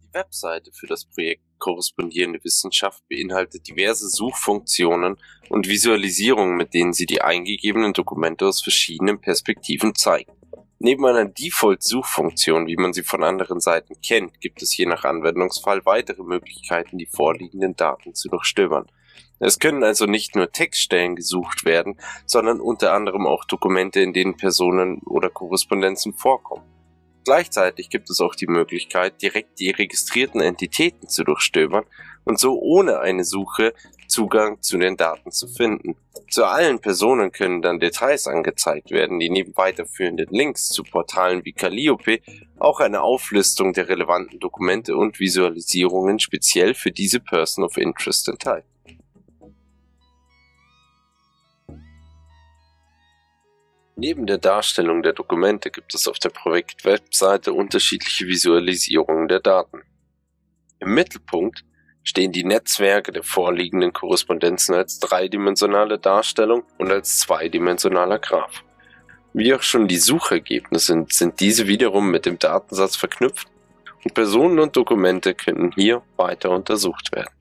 Die Webseite für das Projekt Korrespondierende Wissenschaft beinhaltet diverse Suchfunktionen und Visualisierungen, mit denen sie die eingegebenen Dokumente aus verschiedenen Perspektiven zeigt. Neben einer Default-Suchfunktion, wie man sie von anderen Seiten kennt, gibt es je nach Anwendungsfall weitere Möglichkeiten, die vorliegenden Daten zu durchstöbern. Es können also nicht nur Textstellen gesucht werden, sondern unter anderem auch Dokumente, in denen Personen oder Korrespondenzen vorkommen. Gleichzeitig gibt es auch die Möglichkeit, direkt die registrierten Entitäten zu durchstöbern und so ohne eine Suche Zugang zu den Daten zu finden. Zu allen Personen können dann Details angezeigt werden, die neben weiterführenden Links zu Portalen wie Calliope auch eine Auflistung der relevanten Dokumente und Visualisierungen speziell für diese Person of Interest enthalten. Neben der Darstellung der Dokumente gibt es auf der Projekt-Webseite unterschiedliche Visualisierungen der Daten. Im Mittelpunkt stehen die Netzwerke der vorliegenden Korrespondenzen als dreidimensionale Darstellung und als zweidimensionaler Graph. Wie auch schon die Suchergebnisse sind diese wiederum mit dem Datensatz verknüpft und Personen und Dokumente können hier weiter untersucht werden.